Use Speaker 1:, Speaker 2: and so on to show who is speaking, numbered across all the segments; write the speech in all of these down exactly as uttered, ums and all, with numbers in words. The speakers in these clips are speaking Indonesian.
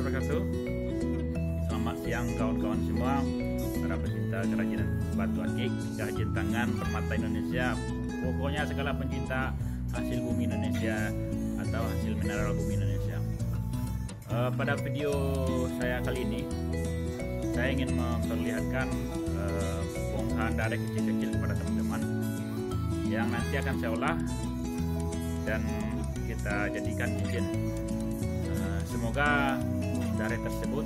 Speaker 1: wabarakatuh. Selamat siang kawan-kawan semua, para pecinta kerajinan batu akik, kerajinan tangan, permata Indonesia, pokoknya segala pencinta hasil bumi Indonesia atau hasil mineral bumi Indonesia. Uh, pada video saya kali ini, saya ingin memperlihatkan uh, bongkahan darah kecil-kecil kepada teman-teman yang nanti akan saya olah dan kita jadikan cincin. Uh, semoga darah tersebut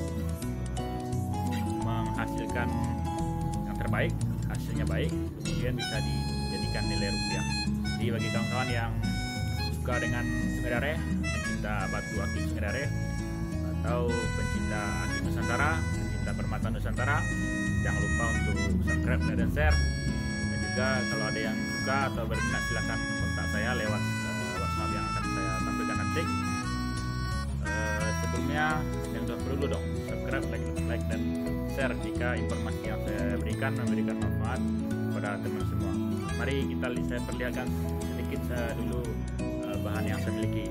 Speaker 1: menghasilkan yang terbaik, hasilnya baik, kemudian bisa dijadikan nilai rupiah. Jadi bagi kawan-kawan yang suka dengan Sumedare, pencinta batu akik Sumedare, atau pencinta akik Nusantara, pencinta permata Nusantara, jangan lupa untuk subscribe dan share. Dan juga kalau ada yang suka atau berminat silahkan kontak saya lewat uh, WhatsApp yang akan saya tampilkan nanti. Uh, sebelumnya yang sudah perlu dong subscribe, like, like dan share jika informasi yang saya berikan memberikan manfaat kepada teman semua. Mari kita saya perlihatkan sedikit uh, dulu uh, bahan yang saya miliki.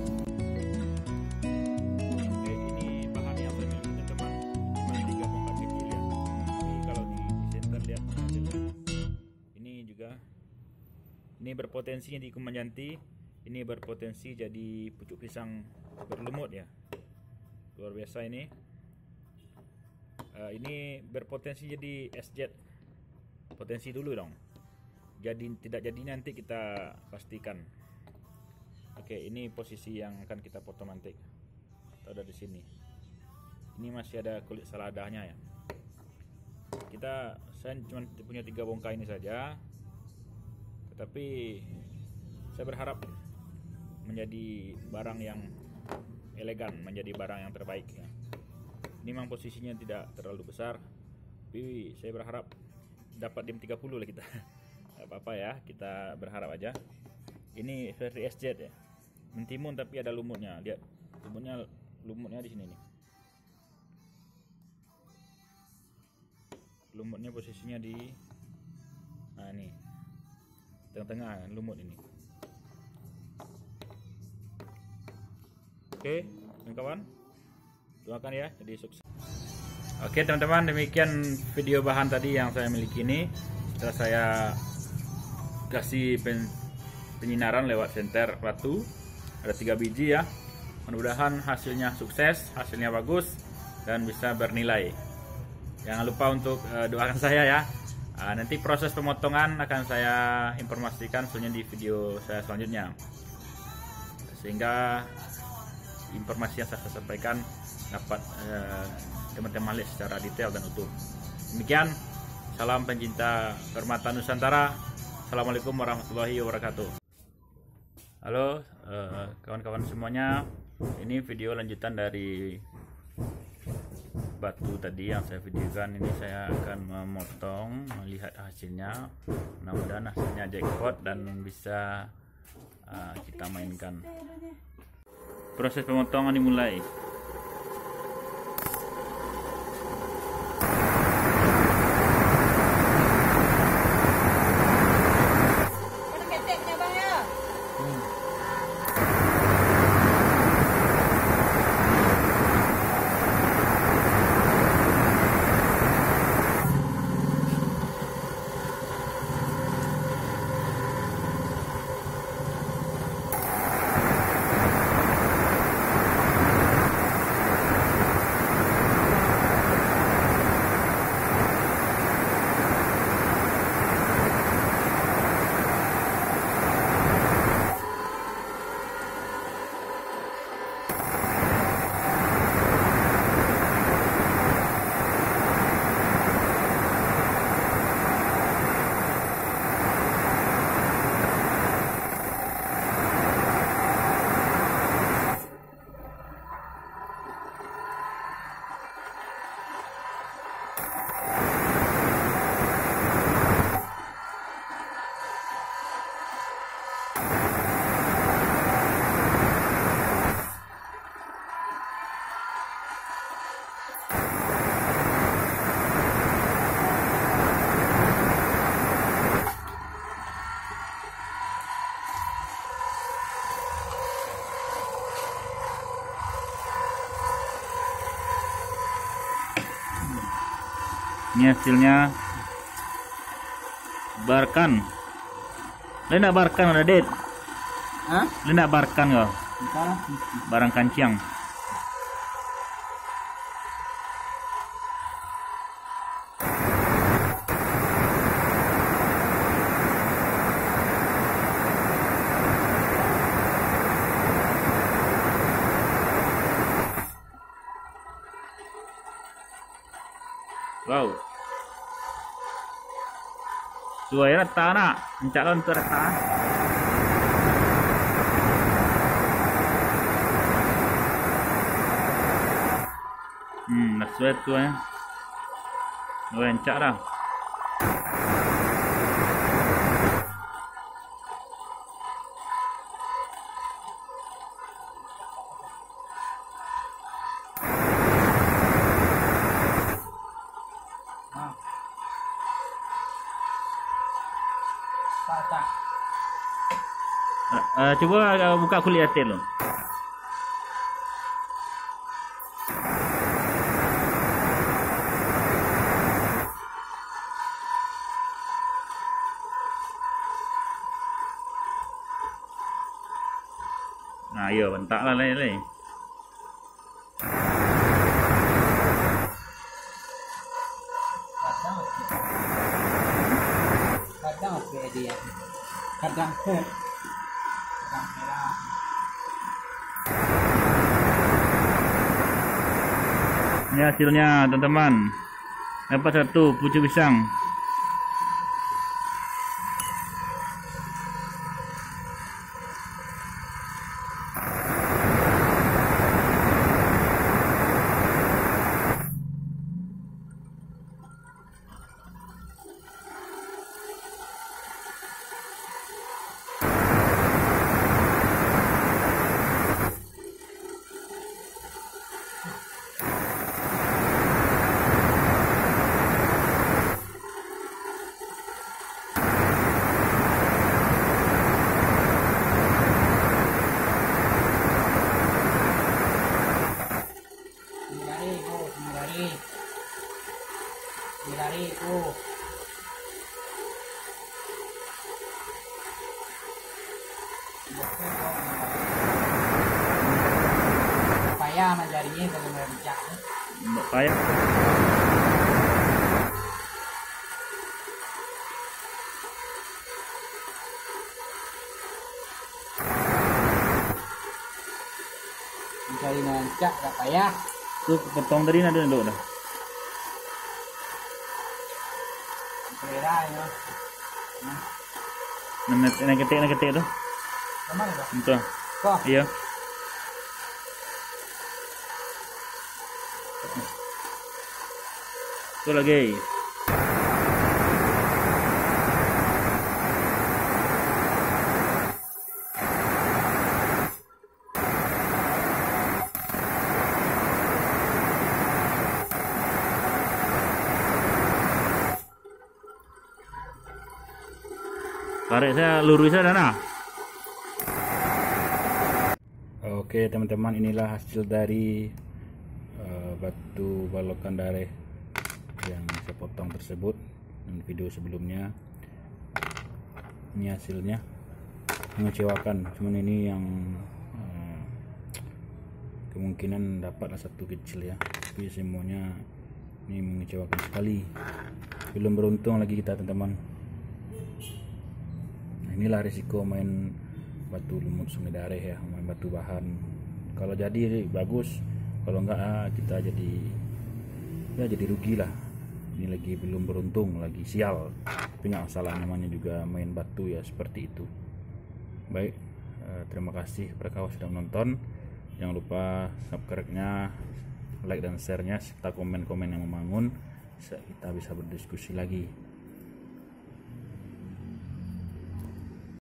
Speaker 1: Oke, ini bahan yang saya miliki teman-teman. Cuma tiga bongkar kecil ya. Ini kalau di, di center lihat hasilnya. Ini juga, ini berpotensi di kumanjanti. Ini berpotensi jadi pucuk pisang berlumut ya. Luar biasa ini. Uh, ini berpotensi jadi S Z. Potensi dulu dong. Jadi tidak jadi nanti kita pastikan. Oke, ini posisi yang akan kita potong nanti. Ada di sini. Ini masih ada kulit saladahnya ya. Kita saya cuma punya tiga bongkar ini saja. Tetapi saya berharap menjadi barang yang elegan, menjadi barang yang terbaik ya. Ini memang posisinya tidak terlalu besar, tapi saya berharap dapat dim tiga puluh lah kita. Gak apa-apa ya, kita berharap aja. Ini versi S Z ya, mentimun tapi ada lumutnya. Lihat lumutnya, lumutnya di sini nih. Lumutnya posisinya di, nah ini tengah-tengah lumut ini. Oke, kawan, doakan ya jadi sukses. Oke teman-teman, demikian video bahan tadi yang saya miliki ini. Setelah saya kasih pen, penyinaran lewat senter batu, ada tiga biji ya. Mudah-mudahan hasilnya sukses, hasilnya bagus dan bisa bernilai. Jangan lupa untuk uh, doakan saya ya. Uh, nanti proses pemotongan akan saya informasikan selanjutnya di video saya selanjutnya, sehingga informasi yang saya sampaikan dapat uh, teman-teman lihat secara detail dan utuh. Demikian, salam pencinta permata Nusantara. Assalamualaikum warahmatullahi wabarakatuh. Halo kawan-kawan uh, semuanya, ini video lanjutan dari batu tadi yang saya videokan. Ini saya akan memotong, melihat hasilnya. Mudah-mudahan hasilnya jackpot dan bisa uh, kita mainkan. Proses pemotongan dimulai. Ini hasilnya barkan. Lena barkan ada det.
Speaker 2: Hah?
Speaker 1: Lena barkan kau.
Speaker 2: Sekarang
Speaker 1: Barang kancing. Wow. Suai rata nak. Mencalon tu rata. Hmm, dah sesuai tu eh. Dah encak dah.
Speaker 2: tak tak.
Speaker 1: Uh, uh, cuba uh, buka kulit atas lu. Nah, ya bentak lah lain-lain.
Speaker 2: Kadang kadang apa dia? Kadang ke kadang merah.
Speaker 1: Ini hasilnya teman-teman. Dapat satu pucuk pisang.
Speaker 2: Mirari ku, mirari. Mirari ku. Payah mencarinya kalau mencak.
Speaker 1: Payah.
Speaker 2: Mencari mencak tak payah.
Speaker 1: Tu potong tadi ada duduk dah.
Speaker 2: Selera ya.
Speaker 1: Nak nak ketik nak ketik tu.
Speaker 2: Kemana dah?
Speaker 1: Betul.
Speaker 2: Kok?
Speaker 1: Iya. Tu lagi. Tarik saya lurus saya dah. Oke teman-teman, inilah hasil dari uh, batu balokan dareh yang saya potong tersebut dan video sebelumnya. Ini hasilnya mengecewakan, cuman ini yang uh, kemungkinan dapatlah satu kecil ya, tapi semuanya ini mengecewakan sekali. Belum beruntung lagi kita teman-teman. Inilah risiko main batu lumut sungai dareh ya, main batu bahan. Kalau jadi bagus, kalau enggak kita jadi ya jadi rugi lah. Ini lagi belum beruntung, lagi sial. Tapi nggak masalah, namanya juga main batu ya, seperti itu. Baik, eh, terima kasih kepada kawan sudah menonton. Jangan lupa subscribe-nya, like dan share-nya, serta komen-komen yang membangun. Kita bisa berdiskusi lagi.